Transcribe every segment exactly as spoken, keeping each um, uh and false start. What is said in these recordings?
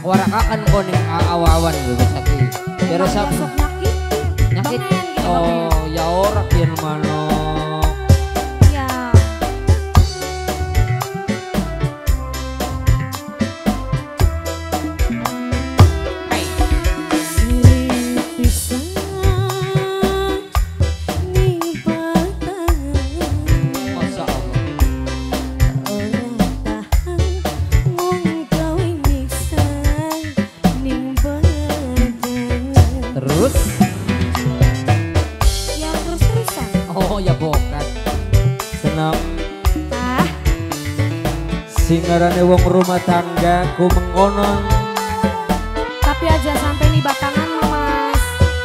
warakakan koning awawan gitu sakit. Kira sak nyakit. nyakit. Oh ya ora kian mano. Ya. Sering pisah ning batang. Masa Allah. Orang tahan mung gawe nyiksa ning badan. Terus Ya terus-terusan. oh ya bokat. Senap Ah, singarane wong rumah tangga ku mengkonon. tapi aja sampai nih batangan Mas.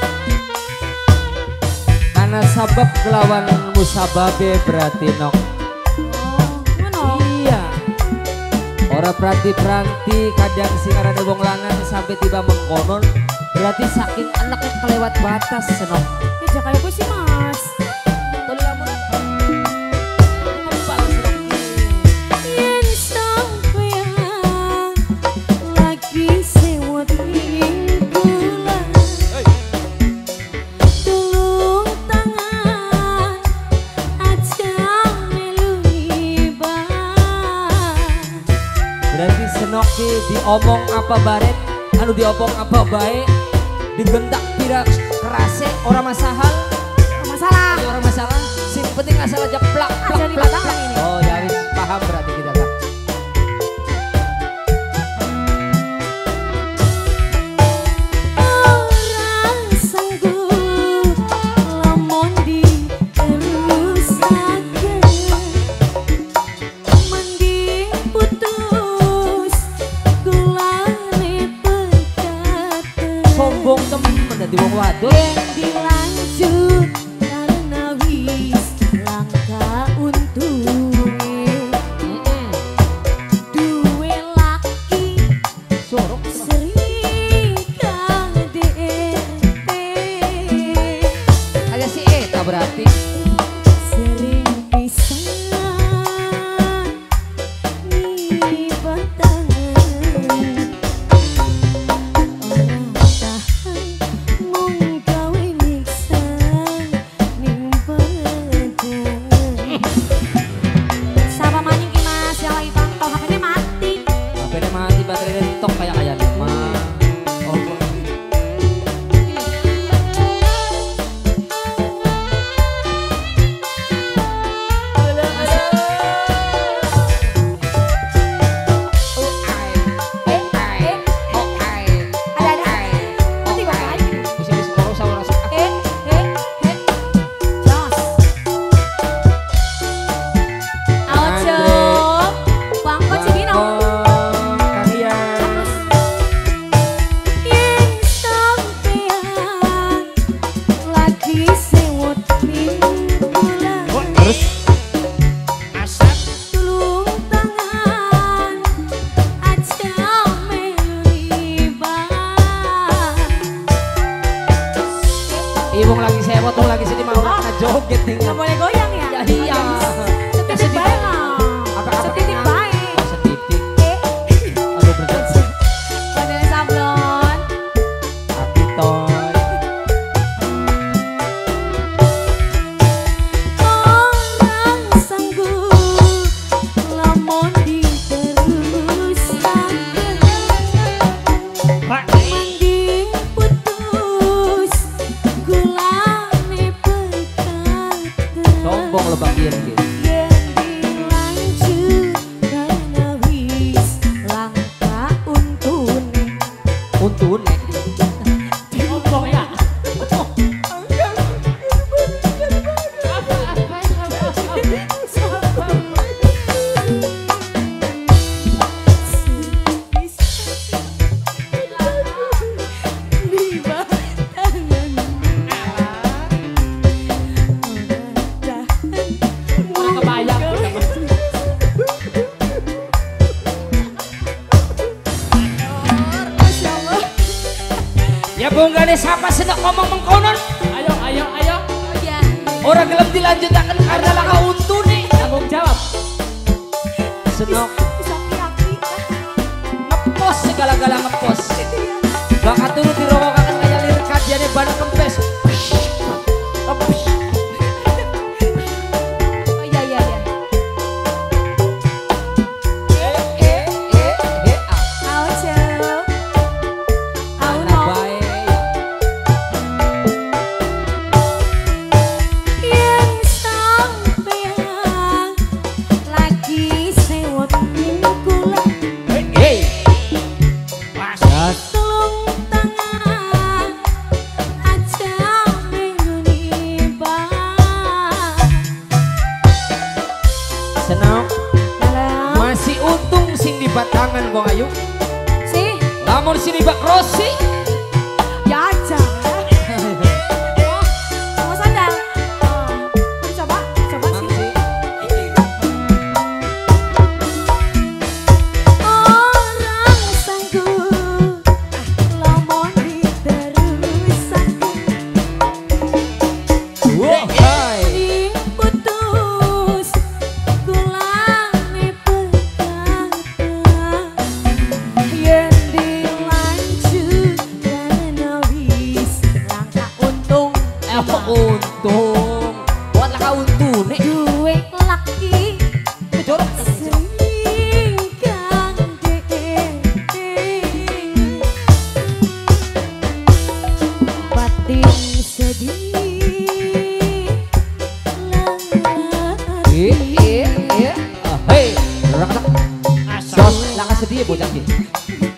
Karena sabab kelawan musababe berarti nok. Oh, ngono. Iya. Ora pranti-pranti kadang singarane wong lanang sampai tiba mengkonon berarti saking anaknya kelewat batas senok. Ya jangan kayak gue sih Mas. Betul lamun. Ngempal senok. Yen sampeyan lagi sewot ning bulan. Tulung tangan aja melu ibah. Berarti senoki diomong apa baret, anu diomong apa baik, digendak tidak kerase orang masalah, Masalah. orang masalah. Sing penting asal aja plak plak Aja di plak. batangan plak. ini. Oh ya wis paham berarti kita kan. Orang sanggup lamun diterusaken. Mending putus gulane pekaten. Sombong temen dadi wong wadon. Yen dilanjut karena wis langka untune. Mm-mm. Duwe laki Sorok. sering K D R T. Kayak si Eta berarti. Sering pisan nih batangan. Orang tahan mung gawe nyiksa ning badan. Sapa maning ki Mas yang lagi pantau H P-nya mati. H P-nya mati baterainya ditok kayak kayak lima. Oh, Nanti bakal lagi. bisa-bisa kalau sama rasa. Eh, eh, eh. Jos. Ojo. Bangko Cibinong. Kalian. Yen sampeyan lagi sewot ning bulan. Terus asap. Tulung tangan aja melu ibah. Ibu lagi sewot tuh lagi sini mau nak joget nih. Nggak boleh goyang ya? Ya, iya. Setitik bae lah. Apa-apa Setitik kena? bae. Oh, setitik. Eh, Aduh berdesak. model sablon. Tapi toy. Orang sanggup lamun diterusaken. Mending putus gulane pekaten. Sombong lo bagian gitu. Yen dilanjut karena wis langka untune. Untun nek. Sombong ya. Ya bunggane siapa sedang ngomong mengkonon. Ayo, ayo, ayo. Ya. Orang gelem dilanjutakan karena laka untu nih. Tanggung jawab. Senok Bisa piaki. ngepos gala-gala ngepos. Bakat turut dirokokaken kaya lirik kajiane bana kempes. Oh iya iya iya. Eh eh eh eh ah. Au cel. Au Anak no. bae. Yang sampean lagi sewot kula. Hey. Masas. Tolong tangan aja menguni bang. Senang. Dalam Masih untung sing di batangan kong ayu. sih Lamun sini bak Rossi. ya aja. Oh, mau sandal. Oh, coba coba sih. Orang sanggup lamun diterusan Wahai. ing putus kula berkata yen dilanjutkan wis langkah untung Eh untung. Buat lah untung nek. duwe laki Jorok. singkang deeng batin sedih Eh eh eh. Ah, hei. Rak rak. Sos, laka sedih bocah iki.